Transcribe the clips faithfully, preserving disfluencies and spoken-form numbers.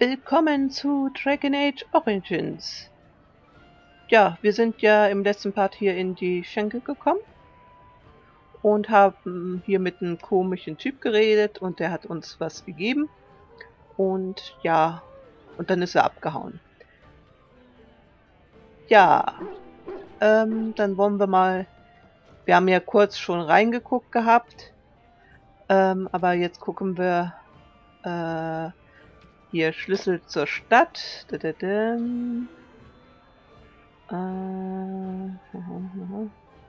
Willkommen zu Dragon Age Origins. Ja, wir sind ja im letzten Part hier in die Schenke gekommen und haben hier mit einem komischen Typ geredet und der hat uns was gegeben und ja, und dann ist er abgehauen. Ja, ähm, dann wollen wir mal, wir haben ja kurz schon reingeguckt gehabt, ähm, aber jetzt gucken wir, äh, hier Schlüssel zur Stadt. Da, da, da. Äh,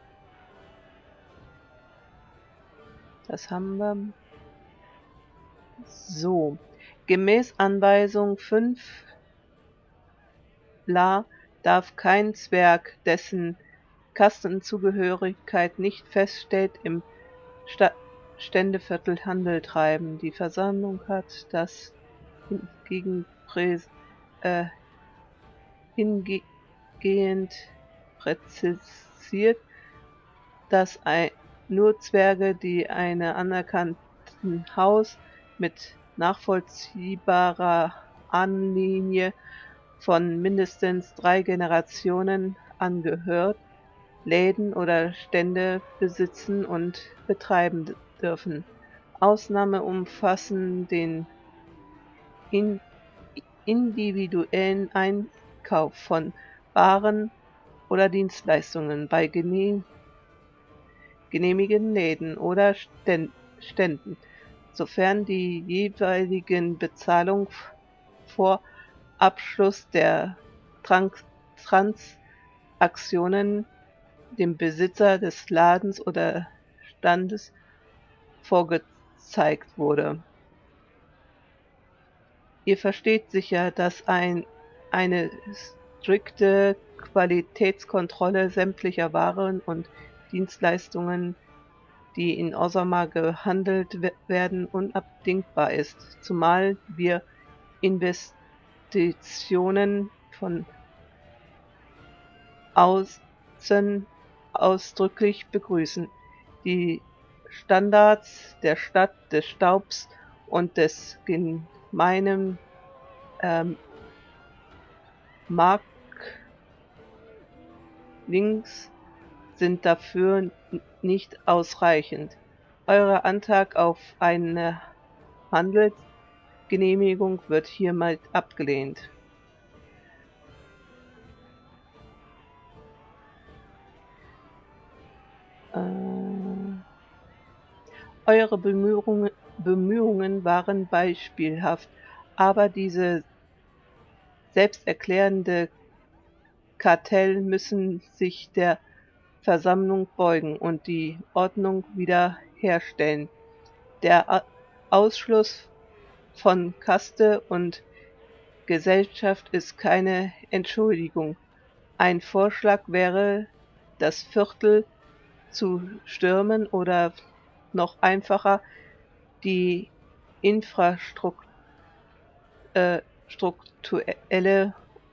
das haben wir. So, gemäß Anweisung fünf la darf kein Zwerg, dessen Kastenzugehörigkeit nicht feststeht, im Sta Ständeviertel Handel treiben. Die Versammlung hat das hingegen präs äh, hingehend präzisiert, dass ein nur Zwerge, die eine anerkannten Haus mit nachvollziehbarer Ahnenlinie von mindestens drei Generationen angehört, Läden oder Stände besitzen und betreiben dürfen. Ausnahmen umfassen den in individuellen Einkauf von Waren oder Dienstleistungen bei gene genehmigten Läden oder Stän Ständen, sofern die jeweiligen Bezahlung vor Abschluss der Trans Transaktionen dem Besitzer des Ladens oder Standes vorgezeigt wurde. Ihr versteht sicher, dass ein eine strikte Qualitätskontrolle sämtlicher Waren und Dienstleistungen, die in Orzammar gehandelt werden, unabdingbar ist, zumal wir Investitionen von außen ausdrücklich begrüßen. Die Standards der Stadt, des Staubs und des gemeinen ähm, Marklings sind dafür nicht ausreichend. Euer Antrag auf eine Handelsgenehmigung wird hiermit abgelehnt. Äh, eure Bemühungen, Bemühungen waren beispielhaft, aber diese selbsterklärende Kartell müssen sich der Versammlung beugen und die Ordnung wiederherstellen. Der Ausschluss von Kaste und Gesellschaft ist keine Entschuldigung. Ein Vorschlag wäre, das Viertel zu stürmen oder noch einfacher die infrastrukturelle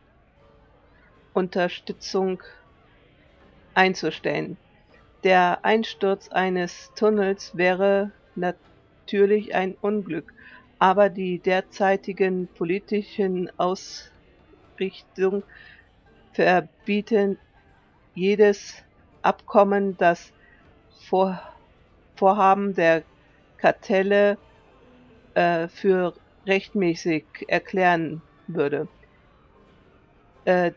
Unterstützung einzustellen. Der Einsturz eines Tunnels wäre natürlich ein Unglück, aber die derzeitigen politischen Ausrichtungen verbieten jedes Abkommen, das Vor Vorhaben der Kartelle äh, für rechtmäßig erklären würde. Äh,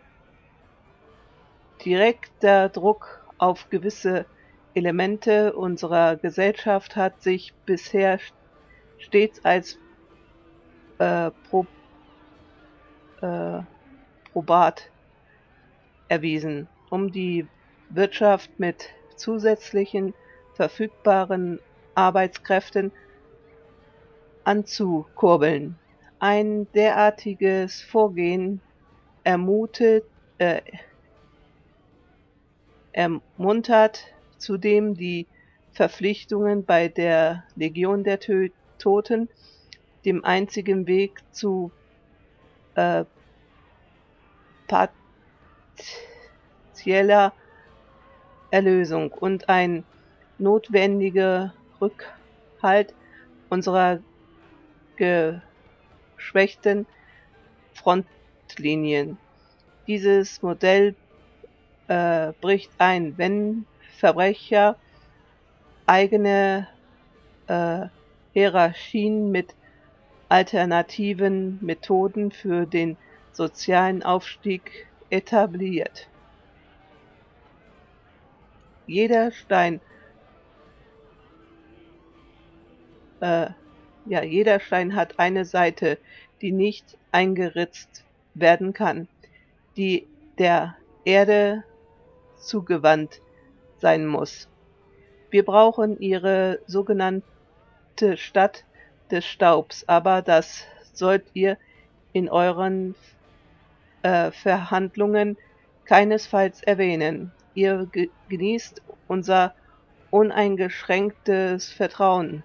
direkter Druck auf gewisse Elemente unserer Gesellschaft hat sich bisher stets als äh, pro, äh, probat erwiesen, um die Wirtschaft mit zusätzlichen verfügbaren Arbeitskräften anzukurbeln. Ein derartiges Vorgehen ermutet, äh, ermuntert zudem die Verpflichtungen bei der Legion der Tö Toten, dem einzigen Weg zu äh, partieller Erlösung und ein notwendiger Rückhalt unserer geschwächten Frontlinien. Dieses Modell äh, bricht ein, wenn Verbrecher eigene äh, Hierarchien mit alternativen Methoden für den sozialen Aufstieg etabliert. Jeder Stein äh, ja, jeder Stein hat eine Seite, die nicht eingeritzt werden kann, die der Erde zugewandt sein muss. Wir brauchen ihre sogenannte Stadt des Staubs, aber das sollt ihr in euren äh, Verhandlungen keinesfalls erwähnen. Ihr ge genießt unser uneingeschränktes Vertrauen.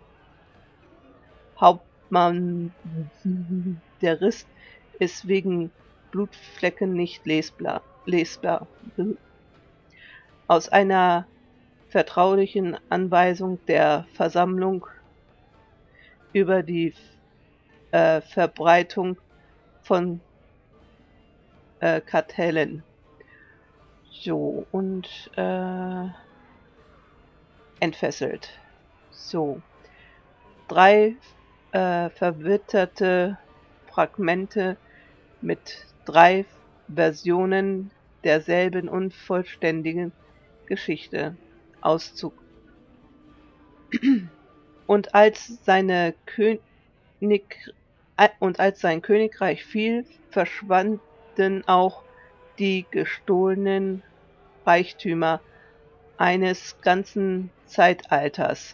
Hauptmann, der Riss ist wegen Blutflecken nicht lesbar. lesbar. Aus einer vertraulichen Anweisung der Versammlung über die äh, Verbreitung von äh, Kartellen. So, und äh, entfesselt. So, drei äh, verwitterte Fragmente mit drei Versionen derselben unvollständigen Geschichte. Auszug. Und als seine König und als sein Königreich fiel, verschwanden auch die gestohlenen Reichtümer eines ganzen Zeitalters.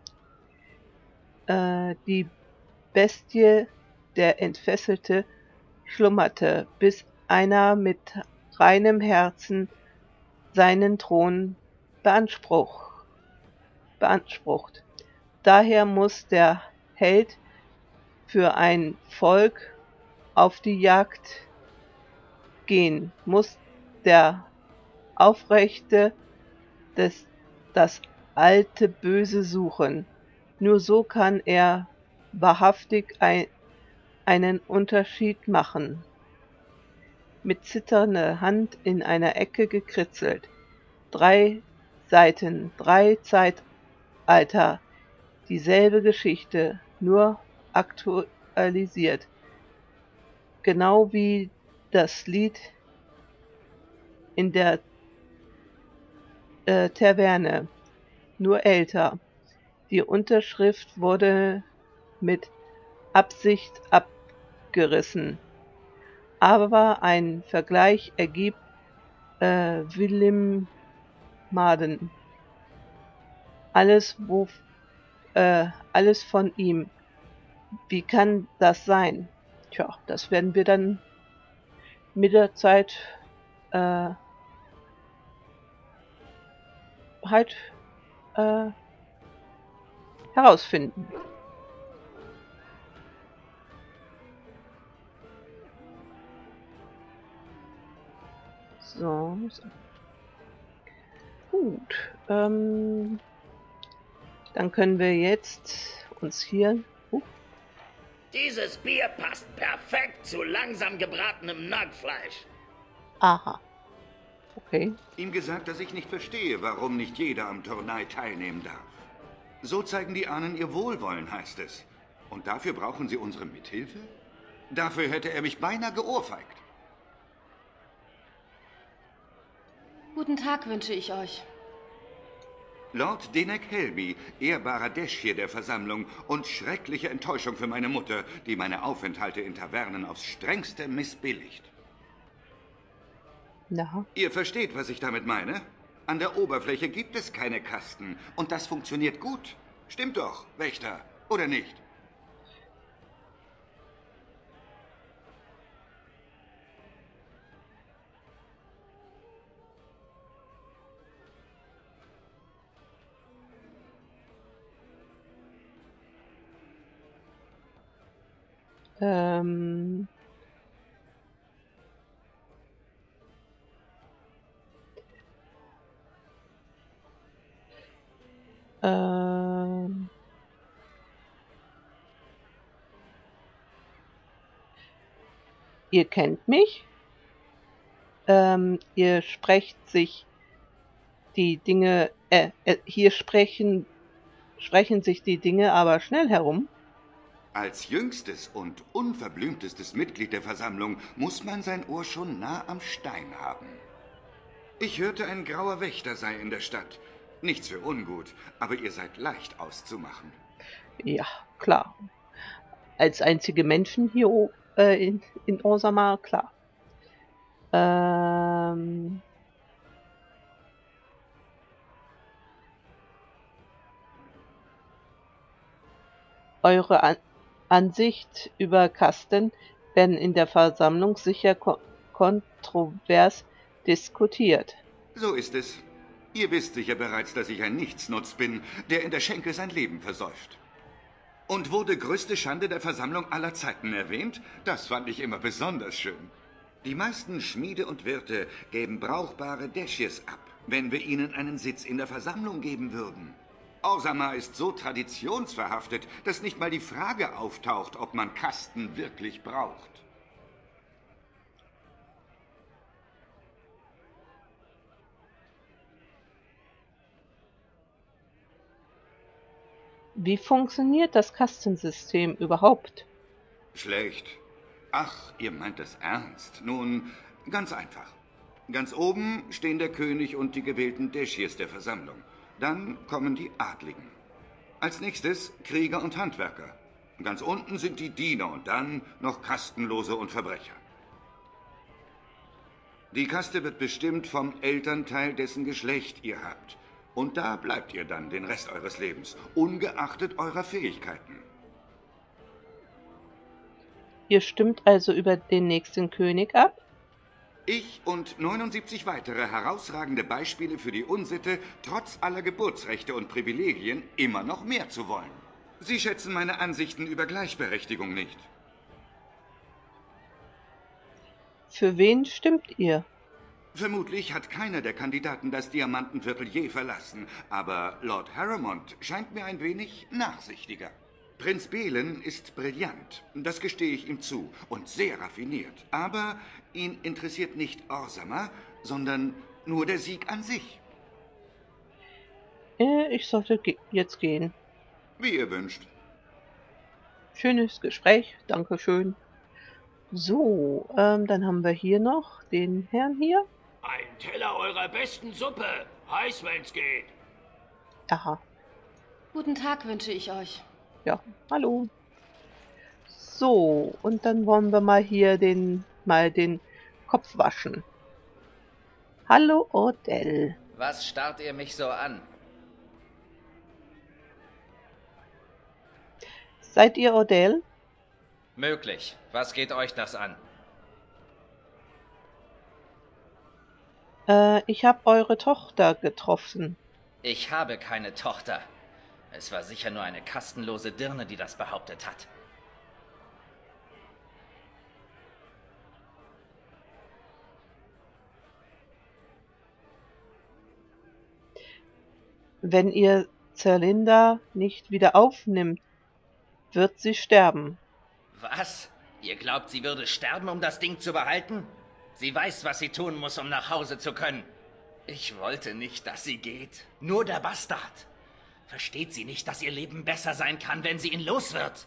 Äh, die Bestie, der Entfesselte, schlummerte, bis einer mit reinem Herzen seinen Thron beanspruch, beansprucht. Daher muss der Held für ein Volk auf die Jagd gehen, muss der Aufrechte des, das alte Böse suchen. Nur so kann er wahrhaftig ein, einen Unterschied machen. Mit zitternder Hand in einer Ecke gekritzelt. Drei Seiten, drei Zeitalter, dieselbe Geschichte, nur aktualisiert. Genau wie das Lied in der äh, Taverne, nur älter. Die Unterschrift wurde mit Absicht abgerissen. Aber ein Vergleich ergibt äh, Willem Maden. Alles, wo, äh, alles von ihm. Wie kann das sein? Tja, das werden wir dann mit der Zeit äh, halt äh, herausfinden. So, so. Gut. Ähm, dann können wir jetzt uns hier... Uh, Dieses Bier passt perfekt zu langsam gebratenem Nugfleisch. aha. Okay. Ihm gesagt, dass ich nicht verstehe, warum nicht jeder am Turnai teilnehmen darf. So zeigen die Ahnen ihr Wohlwollen, heißt es. Und dafür brauchen sie unsere Mithilfe? Dafür hätte er mich beinahe geohrfeigt. Guten Tag wünsche ich euch. Lord Denek Helby, ehrbarer Deschir der Versammlung und schreckliche Enttäuschung für meine Mutter, die meine Aufenthalte in Tavernen aufs strengste missbilligt. Ja. Ihr versteht, was ich damit meine? An der Oberfläche gibt es keine Kasten und das funktioniert gut. Stimmt doch, Wächter, oder nicht? Ähm... Ähm... ihr kennt mich. Ähm, ihr sprecht sich die Dinge, äh, äh, hier sprechen, sprechen sich die Dinge aber schnell herum. Als jüngstes und unverblümtestes Mitglied der Versammlung muss man sein Ohr schon nah am Stein haben. Ich hörte, ein grauer Wächter sei in der Stadt. Nichts für ungut, aber ihr seid leicht auszumachen. Ja, klar. Als einzige Menschen hier o- äh, in, in Orzammar, klar. Ähm, eure An Ansicht über Kasten werden in der Versammlung sicher ko kontrovers diskutiert. So ist es. Ihr wisst sicher bereits, dass ich ein Nichtsnutz bin, der in der Schenke sein Leben versäuft. Und wurde größte Schande der Versammlung aller Zeiten erwähnt? Das fand ich immer besonders schön. Die meisten Schmiede und Wirte geben brauchbare Däschjes ab, wenn wir ihnen einen Sitz in der Versammlung geben würden. Orzammar ist so traditionsverhaftet, dass nicht mal die Frage auftaucht, ob man Kasten wirklich braucht. Wie funktioniert das Kastensystem überhaupt? Schlecht. Ach, ihr meint es ernst. Nun, ganz einfach. Ganz oben stehen der König und die gewählten Däschjes der Versammlung. Dann kommen die Adligen. Als nächstes Krieger und Handwerker. Ganz unten sind die Diener und dann noch Kastenlose und Verbrecher. Die Kaste wird bestimmt vom Elternteil, dessen Geschlecht ihr habt. Und da bleibt ihr dann den Rest eures Lebens, ungeachtet eurer Fähigkeiten. Ihr stimmt also über den nächsten König ab? Ich und neunundsiebzig weitere herausragende Beispiele für die Unsitte, trotz aller Geburtsrechte und Privilegien immer noch mehr zu wollen. Sie schätzen meine Ansichten über Gleichberechtigung nicht. Für wen stimmt ihr? Vermutlich hat keiner der Kandidaten das Diamantenviertel je verlassen, aber Lord Harrowmont scheint mir ein wenig nachsichtiger. Prinz Belen ist brillant, das gestehe ich ihm zu, und sehr raffiniert. Aber ihn interessiert nicht Orzammar, sondern nur der Sieg an sich. Äh, ich sollte ge jetzt gehen. Wie ihr wünscht. Schönes Gespräch, Dankeschön. So, ähm, dann haben wir hier noch den Herrn hier. Ein Teller eurer besten Suppe. Heiß, wenn's geht. Aha, Guten Tag wünsche ich euch. ja, hallo. So, und dann wollen wir mal hier den, mal den Kopf waschen. Hallo, Odell. Was starrt ihr mich so an? Seid ihr Odell? Möglich. Was geht euch das an? Äh, ich habe eure Tochter getroffen. Ich habe keine Tochter. Es war sicher nur eine kastenlose Dirne, die das behauptet hat. Wenn ihr Zerlinda nicht wieder aufnimmt, wird sie sterben. Was? Ihr glaubt, sie würde sterben, um das Ding zu behalten? Sie weiß, was sie tun muss, um nach Hause zu können. Ich wollte nicht, dass sie geht. Nur der Bastard. Versteht sie nicht, dass ihr Leben besser sein kann, wenn sie ihn los wird?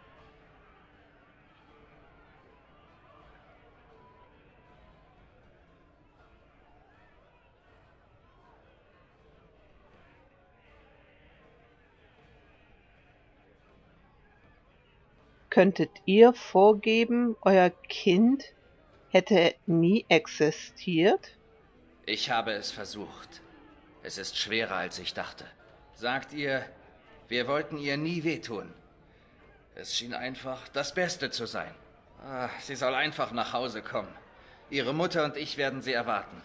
Könntet ihr vorgeben, euer Kind hätte nie existiert? Ich habe es versucht. Es ist schwerer, als ich dachte. Sagt ihr, wir wollten ihr nie wehtun. Es schien einfach das Beste zu sein. Ah, sie soll einfach nach Hause kommen. Ihre Mutter und ich werden sie erwarten.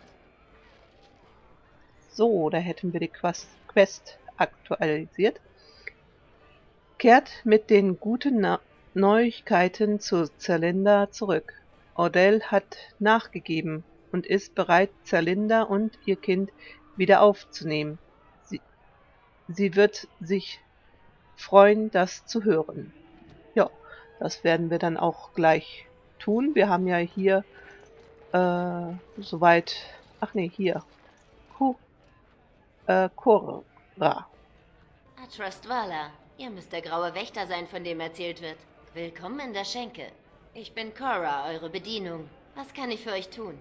So, da hätten wir die Quest, Quest aktualisiert. Kehrt mit den guten Na Neuigkeiten zu Zerlinda zurück. Odell hat nachgegeben und ist bereit, Zerlinda und ihr Kind wieder aufzunehmen. Sie, sie wird sich freuen, das zu hören. Ja, das werden wir dann auch gleich tun. Wir haben ja hier äh, soweit... Ach nee, hier. Ku, äh, Korra. Atrust Vala. Ihr müsst der graue Wächter sein, von dem erzählt wird. Willkommen in der Schenke. Ich bin Korra, eure Bedienung. Was kann ich für euch tun?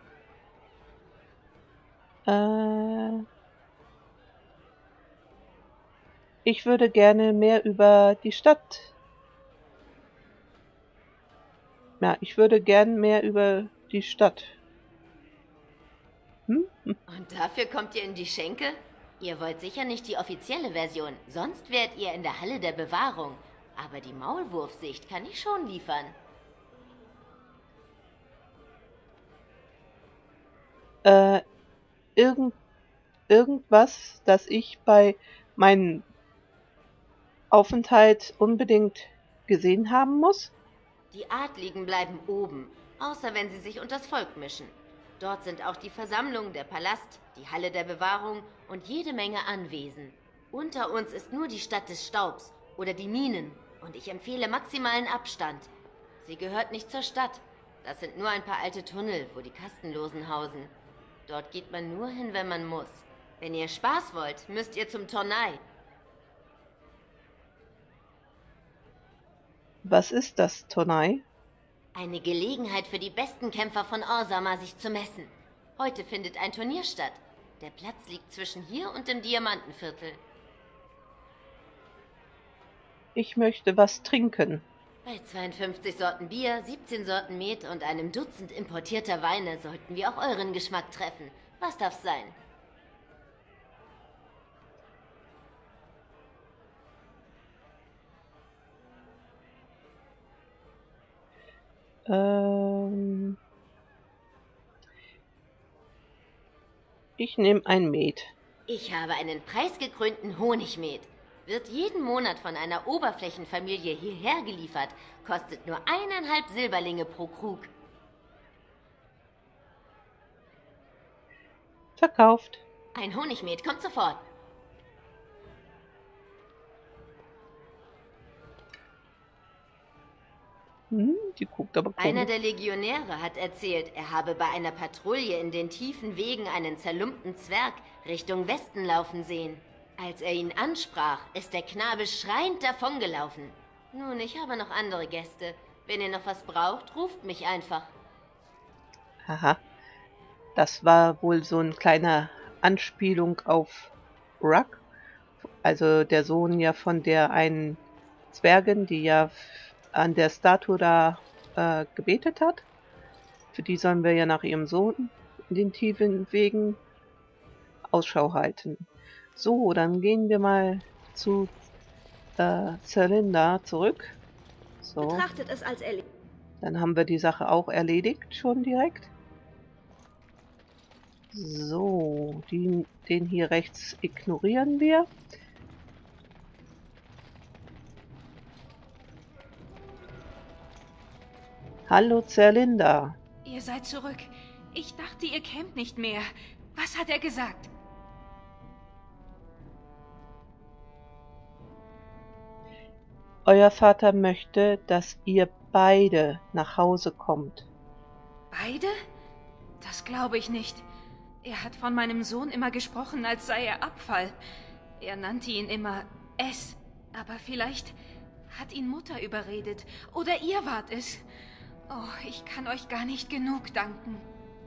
Äh, ich würde gerne mehr über die Stadt. Ja, ich würde gern mehr über die Stadt. Hm? Und dafür kommt ihr in die Schenke? Ihr wollt sicher nicht die offizielle Version, sonst wärt ihr in der Halle der Bewahrung. Aber die Maulwurfsicht kann ich schon liefern. Äh, irgend, irgendwas, das ich bei meinem Aufenthalt unbedingt gesehen haben muss? Die Adligen bleiben oben, außer wenn sie sich unters Volk mischen. Dort sind auch die Versammlung, der Palast, die Halle der Bewahrung und jede Menge Anwesen. Unter uns ist nur die Stadt des Staubs oder die Minen und ich empfehle maximalen Abstand. Sie gehört nicht zur Stadt. Das sind nur ein paar alte Tunnel, wo die Kastenlosen hausen. Dort geht man nur hin, wenn man muss. Wenn ihr Spaß wollt, müsst ihr zum Tornei. Was ist das, Tornei? Eine Gelegenheit für die besten Kämpfer von Orzammar, sich zu messen. Heute findet ein Turnier statt. Der Platz liegt zwischen hier und dem Diamantenviertel. Ich möchte was trinken. Bei zweiundfünfzig Sorten Bier, siebzehn Sorten Met und einem Dutzend importierter Weine sollten wir auch euren Geschmack treffen. Was darf's sein? Ähm, ich nehme ein Met. Ich habe einen preisgekrönten Honigmet. Wird jeden Monat von einer Oberflächenfamilie hierher geliefert, kostet nur eineinhalb Silberlinge pro Krug. Verkauft. Ein Honigmet kommt sofort. Hm, die guckt aber komisch. Einer der Legionäre hat erzählt, er habe bei einer Patrouille in den tiefen Wegen einen zerlumpten Zwerg Richtung Westen laufen sehen. Als er ihn ansprach, ist der Knabe schreiend davongelaufen. Nun, ich habe noch andere Gäste. Wenn ihr noch was braucht, ruft mich einfach. Haha. Das war wohl so eine kleine Anspielung auf Ruck. Also der Sohn ja von der einen Zwergin, die ja an der Statue da äh, gebetet hat. Für die sollen wir ja nach ihrem Sohn in den tiefen Wegen Ausschau halten. So, dann gehen wir mal zu äh, Zelinda zurück. So. Betrachtet es als erledigt. Dann haben wir die Sache auch erledigt schon direkt. So, die, den hier rechts ignorieren wir. Hallo Zelinda. Ihr seid zurück. Ich dachte, ihr kämt nicht mehr. Was hat er gesagt? Euer Vater möchte, dass ihr beide nach Hause kommt. Beide? Das glaube ich nicht. Er hat von meinem Sohn immer gesprochen, als sei er Abfall. Er nannte ihn immer S. Aber vielleicht hat ihn Mutter überredet. Oder ihr wart es. Oh, ich kann euch gar nicht genug danken.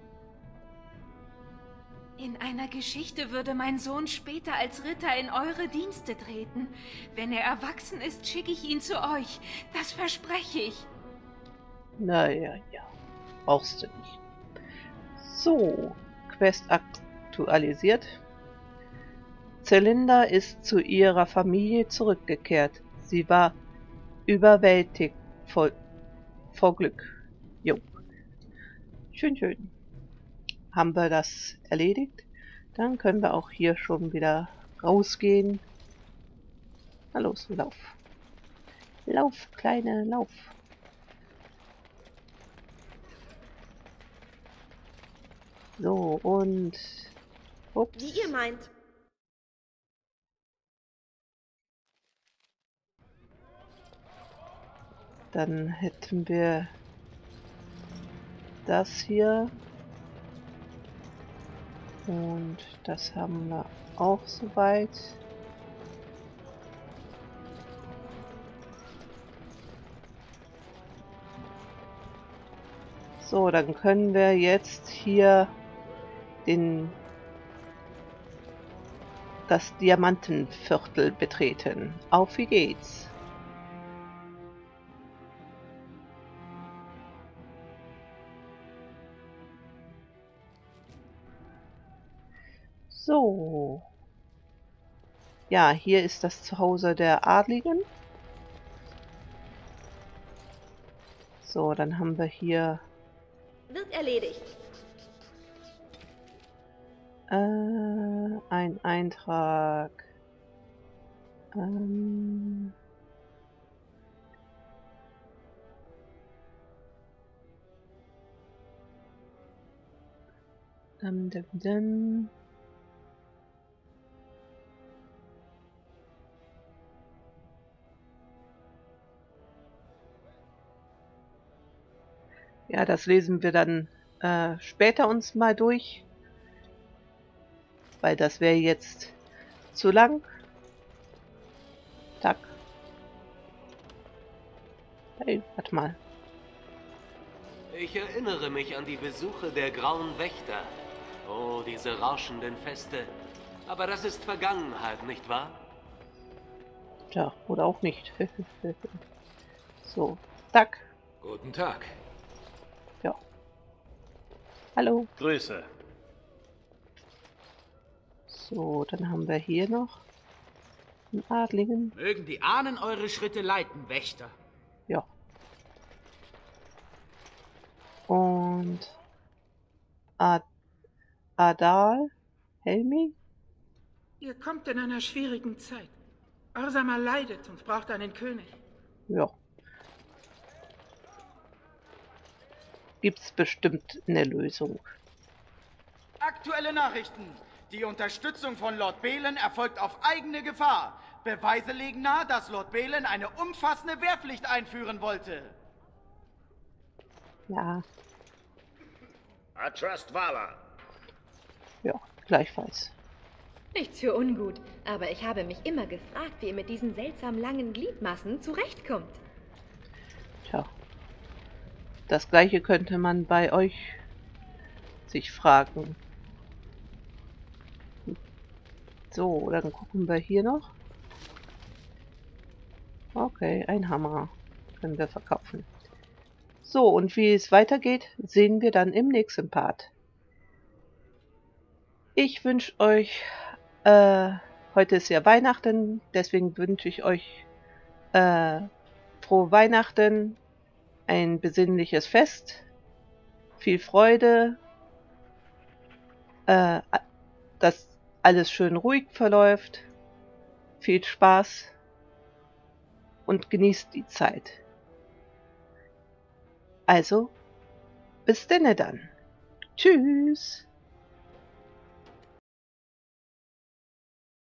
In einer Geschichte würde mein Sohn später als Ritter in eure Dienste treten. Wenn er erwachsen ist, schicke ich ihn zu euch. Das verspreche ich. Naja, ja. Brauchst du nicht. So, Quest aktualisiert. Zelinda ist zu ihrer Familie zurückgekehrt. Sie war überwältigt vor, vor Glück. Jo. Schön, schön. Haben wir das erledigt? Dann können wir auch hier schon wieder rausgehen. Na los, lauf. Lauf, Kleine, lauf. So, und... Ups. Wie ihr meint. Dann hätten wir das hier. Und das haben wir auch soweit. So, dann können wir jetzt hier den das Diamantenviertel betreten. Auf wie geht's? So. Ja, hier ist das Zuhause der Adligen. So, dann haben wir hier Wird erledigt. äh, ein Eintrag. Ähm, dum, dum, dum. Ja, das lesen wir dann äh, später uns mal durch, weil das wäre jetzt zu lang. Tack. Hey, warte mal. Ich erinnere mich an die Besuche der Grauen Wächter. Oh, diese rauschenden Feste. Aber das ist Vergangenheit, nicht wahr? Tja, oder auch nicht. So, tack. Guten Tag. Ja. Hallo. Grüße. So, dann haben wir hier noch einen Adligen. Mögen die Ahnen eure Schritte leiten, Wächter. Ja. Und Ad Adal Helmi? Ihr kommt in einer schwierigen Zeit. Orzammar leidet und braucht einen König. Ja. Gibt's bestimmt eine Lösung. Aktuelle Nachrichten. Die Unterstützung von Lord Belen erfolgt auf eigene Gefahr. Beweise legen nahe, dass Lord Belen eine umfassende Wehrpflicht einführen wollte. Ja. I trust Vala. Ja, gleichfalls. Nichts für ungut, aber ich habe mich immer gefragt, wie ihr mit diesen seltsam langen Gliedmaßen zurechtkommt. Tja. Das gleiche könnte man bei euch sich fragen. So, dann gucken wir hier noch. Okay, ein Hammer. Können wir verkaufen. So, und wie es weitergeht, sehen wir dann im nächsten Part. Ich wünsche euch, äh, heute ist ja Weihnachten, deswegen wünsche ich euch äh, frohe Weihnachten, ein besinnliches Fest, viel Freude, äh, dass alles schön ruhig verläuft, viel Spaß und genießt die Zeit. Also, bis denne dann. Tschüss.